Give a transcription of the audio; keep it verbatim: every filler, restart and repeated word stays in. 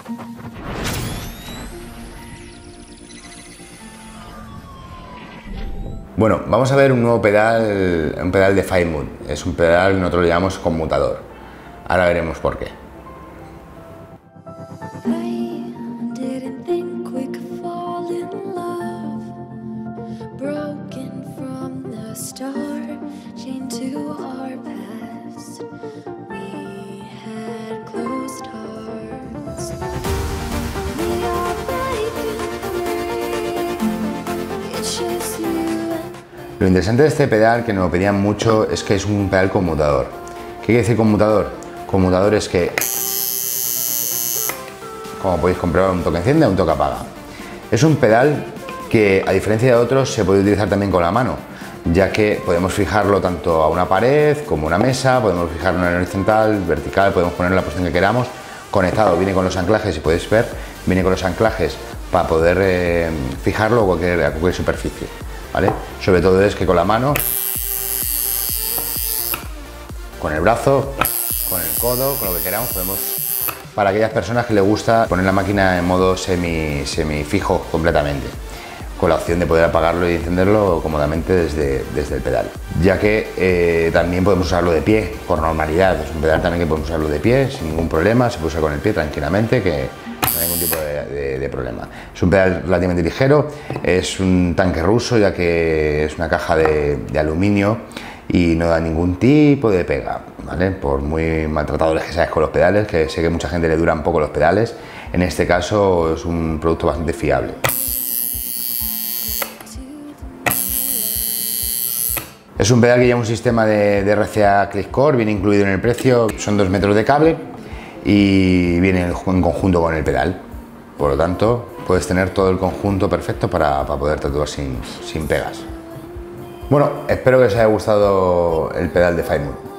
Bueno, vamos a ver un nuevo pedal, un pedal de FiveMood. Es un pedal que nosotros lo llamamos conmutador. Ahora veremos por qué. Lo interesante de este pedal, que nos lo pedían mucho, es que es un pedal conmutador. ¿Qué quiere decir conmutador? Conmutador es que, como podéis comprobar, un toque enciende, un toque apaga. Es un pedal que, a diferencia de otros, se puede utilizar también con la mano, ya que podemos fijarlo tanto a una pared como a una mesa, podemos fijarlo en horizontal, vertical, podemos ponerlo en la posición que queramos. Conectado, viene con los anclajes, si podéis ver, viene con los anclajes para poder eh, fijarlo a cualquier, a cualquier superficie. ¿Vale? Sobre todo es que con la mano, con el brazo, con el codo, con lo que queramos, podemos, para aquellas personas que les gusta poner la máquina en modo semi, semi fijo completamente, con la opción de poder apagarlo y encenderlo cómodamente desde, desde el pedal, ya que eh, también podemos usarlo de pie por normalidad. Es un pedal también que podemos usarlo de pie sin ningún problema, se puede usar con el pie tranquilamente, que no hay ningún tipo de, de, de problema. Es un pedal relativamente ligero, es un tanque ruso, ya que es una caja de, de aluminio y no da ningún tipo de pega, ¿vale? Por muy maltratadores que seáis con los pedales, que sé que mucha gente le duran poco los pedales, en este caso es un producto bastante fiable. Es un pedal que lleva un sistema de, de R C A ClickCore, viene incluido en el precio, son dos metros de cable y viene en conjunto con el pedal. Por lo tanto, puedes tener todo el conjunto perfecto para, para poder tatuar sin, sin pegas. Bueno, espero que os haya gustado el pedal de FiveMood.